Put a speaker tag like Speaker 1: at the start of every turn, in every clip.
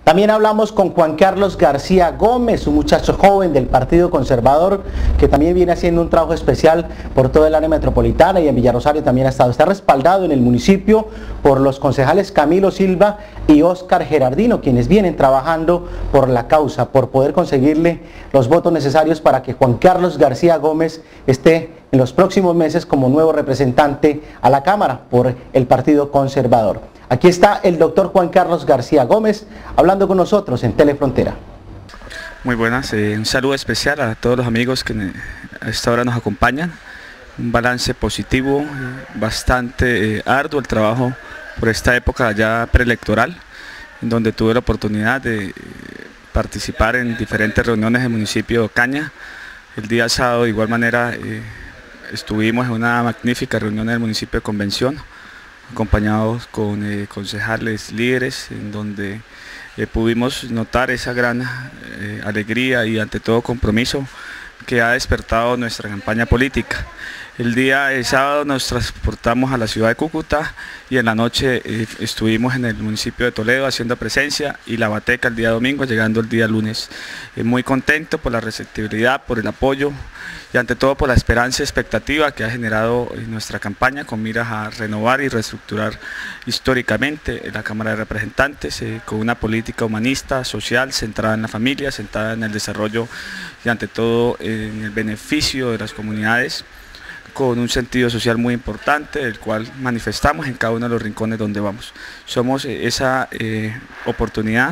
Speaker 1: También hablamos con Juan Carlos García Gómez, un muchacho joven del Partido Conservador que también viene haciendo un trabajo especial por todo el área metropolitana y en Villarrosario también ha estado. Está respaldado en el municipio por los concejales Camilo Silva y Óscar Gerardino, quienes vienen trabajando por la causa, por poder conseguirle los votos necesarios para que Juan Carlos García Gómez esté en los próximos meses como nuevo representante a la Cámara por el Partido Conservador. Aquí está el doctor Juan Carlos García Gómez hablando con nosotros en Telefrontera.
Speaker 2: Muy buenas, un saludo especial a todos los amigos que a esta hora nos acompañan. Un balance positivo, bastante arduo el trabajo por esta época ya preelectoral, en donde tuve la oportunidad de participar en diferentes reuniones del municipio de Ocaña. El día sábado de igual manera estuvimos en una magnífica reunión en el municipio de Convención, acompañados con concejales líderes, en donde pudimos notar esa gran alegría y ante todo compromiso que ha despertado nuestra campaña política. El día sábado nos transportamos a la ciudad de Cúcuta y en la noche estuvimos en el municipio de Toledo haciendo presencia y La Bateca el día domingo, llegando el día lunes. Muy contento por la receptividad, por el apoyo y ante todo por la esperanza y expectativa que ha generado nuestra campaña con miras a renovar y reestructurar históricamente la Cámara de Representantes con una política humanista, social, centrada en la familia, centrada en el desarrollo y ante todo en el beneficio de las comunidades, con un sentido social muy importante, el cual manifestamos en cada uno de los rincones donde vamos. Somos esa oportunidad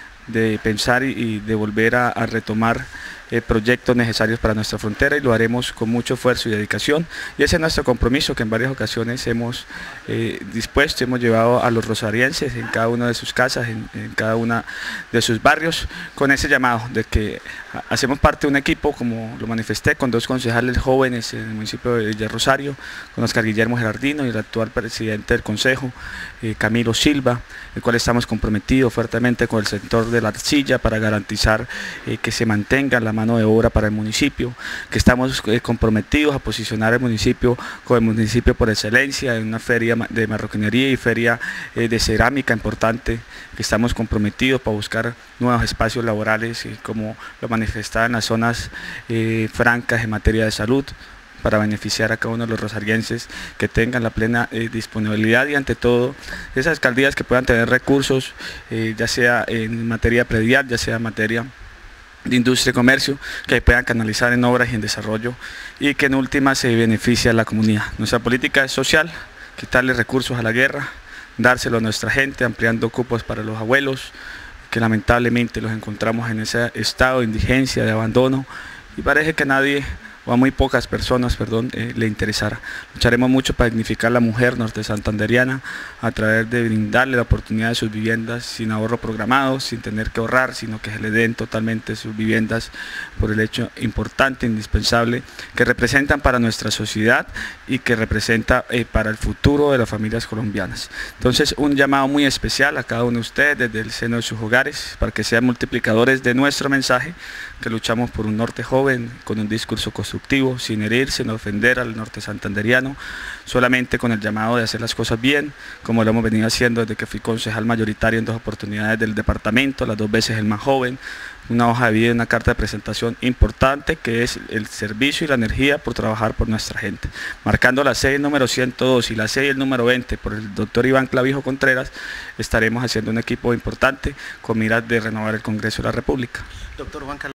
Speaker 2: de pensar y de volver a retomar proyectos necesarios para nuestra frontera y lo haremos con mucho esfuerzo y dedicación, y ese es nuestro compromiso que en varias ocasiones hemos dispuesto, hemos llevado a los rosarienses en cada una de sus casas, en cada una de sus barrios, con ese llamado de que hacemos parte de un equipo, como lo manifesté, con dos concejales jóvenes en el municipio de Villarrosario, con Óscar Guillermo Gerardino y el actual presidente del Consejo, Camilo Silva, el cual estamos comprometidos fuertemente con el sector de la arcilla para garantizar que se mantenga la mano de obra para el municipio, que estamos comprometidos a posicionar el municipio como el municipio por excelencia en una feria de marroquinería y feria de cerámica importante, que estamos comprometidos para buscar nuevos espacios laborales como lo manifestaba en las zonas francas en materia de salud, para beneficiar a cada uno de los rosarienses que tengan la plena disponibilidad y ante todo esas alcaldías que puedan tener recursos, ya sea en materia predial, ya sea en materia de industria y comercio, que puedan canalizar en obras y en desarrollo y que en última se beneficie a la comunidad. Nuestra política es social, quitarle recursos a la guerra, dárselo a nuestra gente, ampliando cupos para los abuelos, que lamentablemente los encontramos en ese estado de indigencia, de abandono, y parece que nadie o a muy pocas personas, le interesará. Lucharemos mucho para dignificar la mujer norte santanderiana a través de brindarle la oportunidad de sus viviendas sin ahorro programado, sin tener que ahorrar, sino que se le den totalmente sus viviendas por el hecho importante, indispensable, que representan para nuestra sociedad y que representa para el futuro de las familias colombianas. Entonces, un llamado muy especial a cada uno de ustedes desde el seno de sus hogares para que sean multiplicadores de nuestro mensaje, que luchamos por un norte joven con un discurso constructivo, sin herir, sin ofender al norte santanderiano, solamente con el llamado de hacer las cosas bien, como lo hemos venido haciendo desde que fui concejal mayoritario en 2 oportunidades del departamento, las 2 veces el más joven, una hoja de vida y una carta de presentación importante que es el servicio y la energía por trabajar por nuestra gente. Marcando la sede número 102 y la sede el número 20 por el doctor Iván Clavijo Contreras, estaremos haciendo un equipo importante con miras de renovar el Congreso de la República.
Speaker 1: Doctor Juan Carlos.